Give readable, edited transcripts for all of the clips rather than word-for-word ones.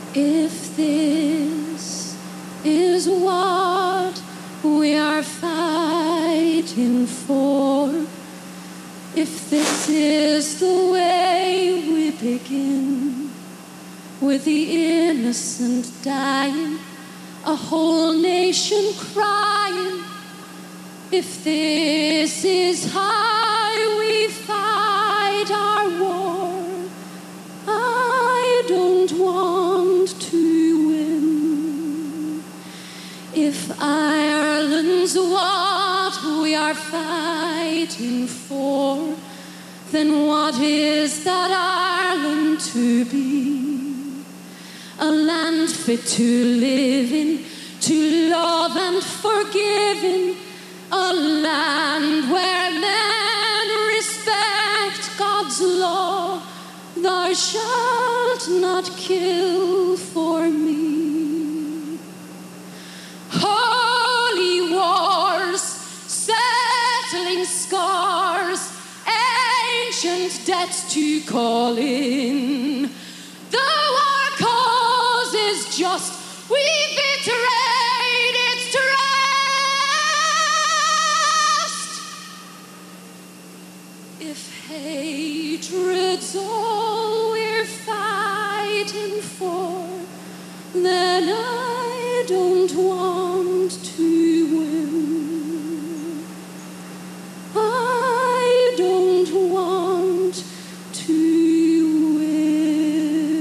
If this is what we are fighting for, if this is the way we begin, with the innocent dying, a whole nation crying, if this is how we fight our war, I don't want to win. If Ireland's what we are fighting for, then what is that Ireland to be? A land fit to live in, to love and forgive in, a land where men respect God's law. Thou shalt not kill for me. Holy wars, settling scars, ancient debts to call in. The war cause is just, we betrayed its trust. If hatred's all we're fighting for, then I don't want to win. I don't want to win.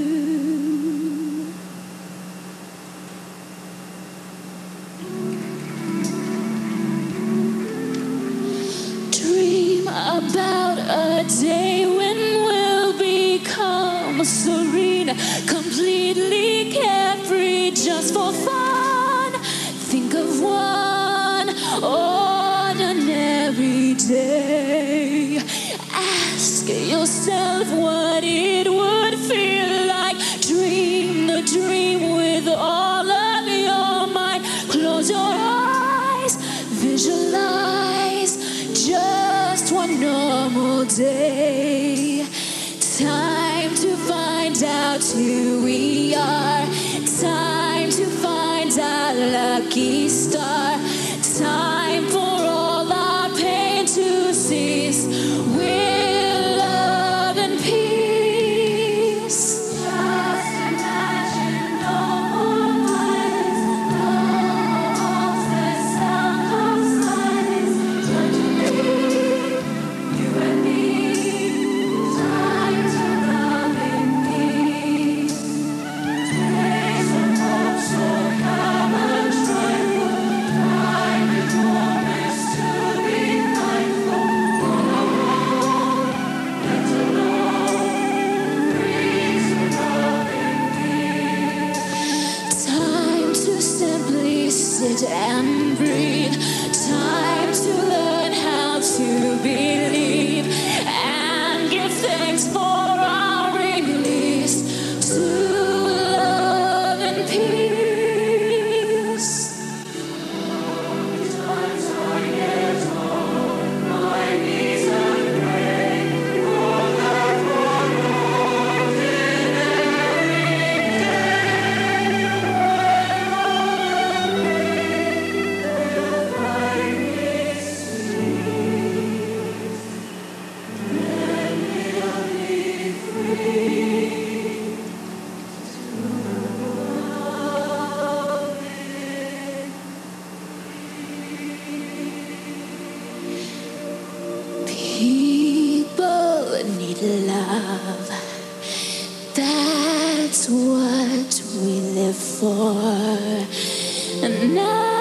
Dream about a day when we'll become serene, completely carefree, just for fun. Think of one ordinary day. Ask yourself what it would feel like. Dream the dream with all of your mind. Close your eyes, visualize just one normal day. Time to find out who we are. Time to find our lucky star. Time for all our pain to cease. With love and peace. Just imagine no more violence, no more the sound of silence. Time to be, you and me. Time to love in peace. Days of hope so calm and joyful. Time with moments to be mindful. Let alone breeze of love in peace. Time to simply sit and breathe. Time to learn how to believe and give thanks for our release to love and peace. Times I get on my knees and pray for that one ordinary day. Find me sweet, then we'll be free to love in People need love. That's what we live for. And now